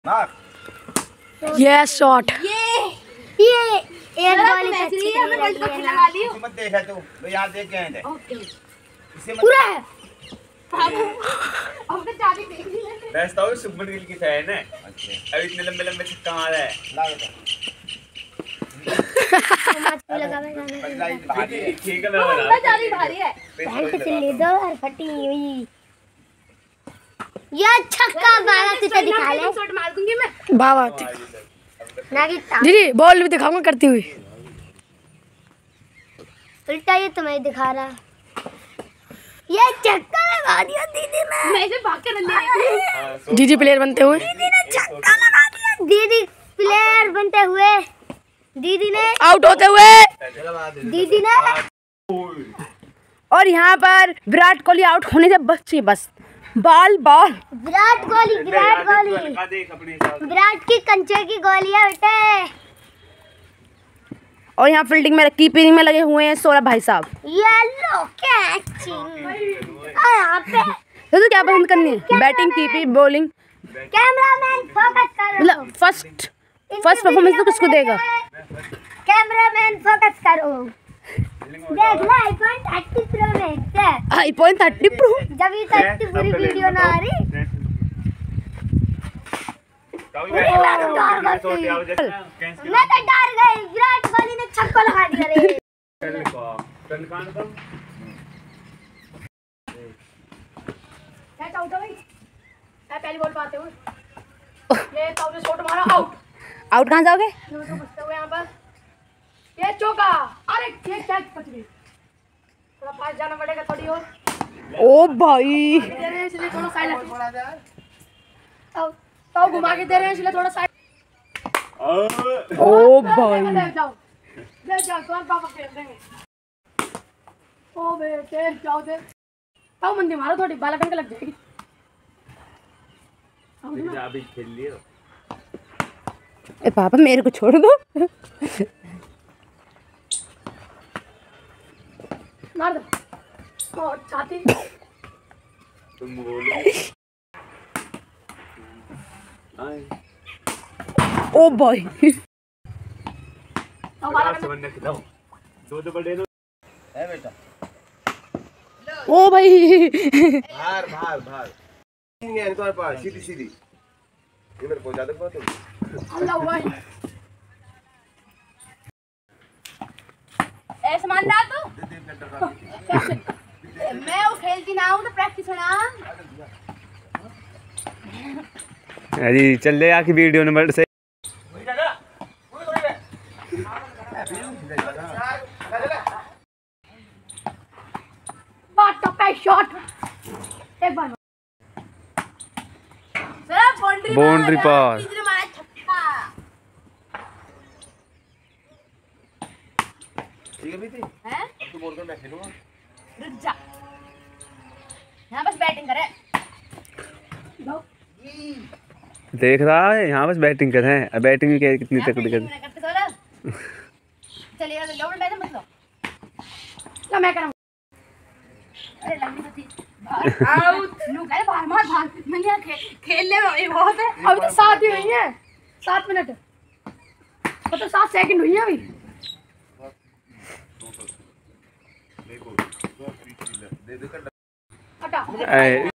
ये शॉट ये एक बॉल अच्छी है, वर्ल्ड कप लगा ली मत देखा तू तो यार देख के आए थे ओके पूरा है। अब तो चाबी देख ली मैंने। बेस्ट तो सुपर गिल की फैन है। अच्छा अब इतने लंबे लंबे छक्का मारा है। ठीक है मैं बना चाबी भारी है। पैंट से ले दो और फटी हुई ये छक्का मारा तुझे दिखा ले शॉट मार दूंगी मैं। बाबा ना कि दीदी बॉल भी दिखाऊंगा करती हुई। उल्टा ये तुम्हें दिखा रहा ये छक्का लगा दिया दीदी ने। मैं इसे भाग कर ले आई थी। दीदी प्लेयर बनते हुए दीदी ने छक्का लगा दिया। दीदी प्लेयर बनते हुए दीदी ने आउट होते हुए दीदी ने और यहाँ पर विराट कोहली आउट होने से बच्चे बस बॉल विराट कोहली देख अपने हिसाब विराट की कंचे की गोलियां बेटे। और यहाँ फील्डिंग में कीपिंग में लगे हुए हैं 16 भाई साहब। येलो कैचिंग यहाँ पे तो क्या पसंद करनी है batting keeping bowling cameraman focus करो। मतलब फर्स्ट परफॉर्मेंस तो किसको देगा। कैमरामैन फोकस करो। देख ले आईफोन 30 प्रो में देख आईफोन 30 प्रो जब तक की पूरी वीडियो ना आ रही मैं तो डर गई। विराट कोहली ने छक्का लगा दिया रे। पहली बॉल पाते हुए ये तो शॉट मारा आउट कहाँ जाओगे यहाँ पर ये चौका। अरे ये कैच बच गई। थोड़ा पास जाना पड़ेगा थोड़ी और। ओ भाई इसलिए थोड़ा साइड तो घुमा के दे रहे हैं इसलिए थोड़ा साइड। ओ भाई ले जाओ तुम्हारे पापा खेल देंगे। ओ बेटे जाओ दे ताऊ मंदी मारो थोड़ी बाला कनक लग जाएगी। अभी खेल लियो। ए पापा मेरे को छोड़ दो। मार दो और छाती तुम बोलो ओ भाई दो बड़े है बेटा। ओ भाई बाहर बाहर बाहर तुम्हारे पास सीधी सीधी इधर पहुंचा दो तुम। अल्लाह भाई ऐसे मान रहा तू मैं वो खेलती ना हूँ तो प्रैक्टिस होना। अरे चल ले आके वीडियो नंबर से शॉट एक बार बाउंड्री पार ठीक है बेटी हैं अब तू बोल कर मैं खेलूंगा। रुक जा यहाँ बस बैटिंग करे। देख रहा है यहाँ बस बैटिंग कर रहे हैं। बैटिंग में कितनी तकड़ी कर चलिए लोड बैठ मत लो लो मैं करूँ। अरे लंबी तो थी आउट नु करे बाहर मार बाहर मैंने यहाँ खेलने में ये बहुत है। अभी तो 7 ही हुई है 7 मिनट तो 7 सेकंड हुई है अभी। हटा